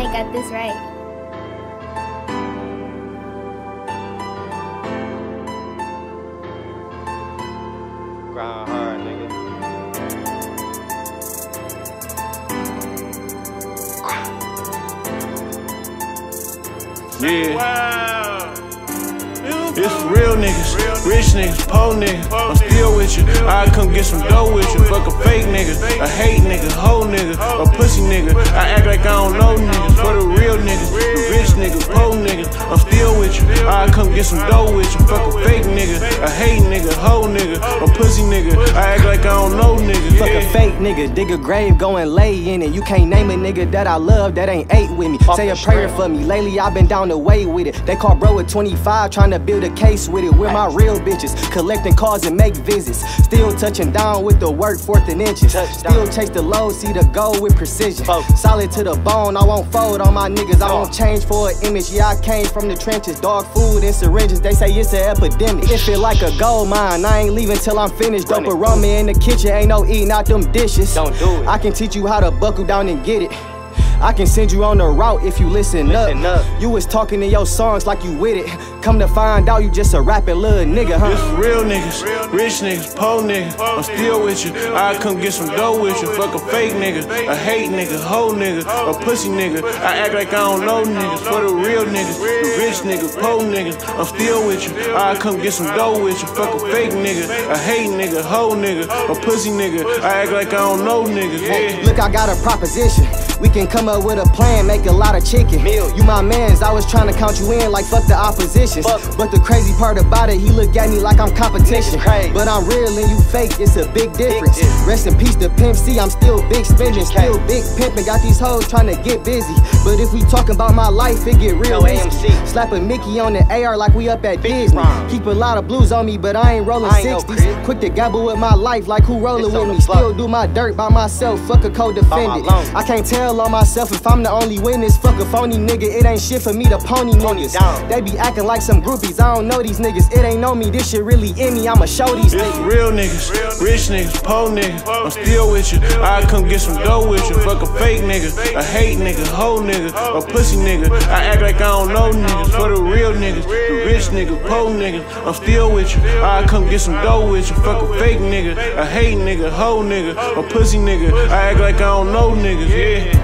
Mike got this right. Grind hard, nigga. Yeah. Wow. It's real niggas, rich niggas, poor niggas. I'm still with you. I come get some dough with you. Fuck a fake nigga, a hate nigga, hoe nigga, a pussy nigga. I act like I don't know niggas. For the real niggas, the rich niggas, poor niggas. I'm still with you. I come get some dough with you. Fuck a fake nigga, a hate nigga, hoe nigga, a pussy nigga. I act like I don't know niggas. Fuck a fake nigga, dig a grave, go and lay in it. You can't name a nigga that I love that ain't ate with me. Say a prayer for me. Lately I been down the way with it. They call bro at 25 trying to build a case with it. We're my real bitches, collecting calls and make visits. Still touching down with the work, 4th and inches. Still chase the low, see the goal with precision. Solid to the bone, I won't fold on my niggas. I won't change for an image. Yeah, I came from the trenches. Dog food and syringes, they say it's an epidemic. It feel like a gold mine, I ain't leaving till I'm finished. Dope aroma in the kitchen, ain't no eating out them dishes. Don't do it. I can teach you how to buckle down and get it. I can send you on the route if you listen up. You was talking in your songs like you with it. Come to find out you just a rapping little nigga, huh? It's real niggas, rich niggas, poor niggas. I'm still with you. I come get some dough with you. Fuck a fake nigga, a hate nigga, hoe nigga, a pussy nigga. I act like I don't know niggas. For the real niggas, the rich niggas, poor niggas. I'm still with you. I come get some dough with you. Fuck a fake nigga, a hate nigga, hoe nigga, a pussy nigga. I act like I don't know niggas. Yeah. Look, I got a proposition. We can come up with a plan, make a lot of chicken. You my mans, I was trying to count you in like fuck the opposition. But the crazy part about it, he look at me like I'm competition. But I'm real and you fake, it's a big difference. Rest in peace to Pimp C, I'm still big spending, still big pimping. Got these hoes trying to get busy. But if we talking about my life, it get real risky. Slap a Mickey on the AR like we up at Disney. Keep a lot of blues on me, but I ain't rolling 60s. Quick to gamble with my life like who rolling with me. Still do my dirt by myself, fuck a co-defendant. I can't tell on myself if I'm the only witness. Fuck a phony nigga, it ain't shit for me to pony niggas. They be acting like some groupies, I don't know these niggas. It ain't know me, this shit really in me, I'ma show these niggas. It's real niggas, rich niggas, poor niggas. I'm still with you. I come get some dough with you. Fuck a fake nigga, a hate nigga, hoe nigga, a pussy nigga. I act like I don't know niggas. For the real niggas, the rich niggas, poor niggas. I'm still with you. I come get some dough with you. Fuck a fake nigga, a hate nigga, hoe nigga, a pussy nigga. I act like I don't know niggas. Yeah.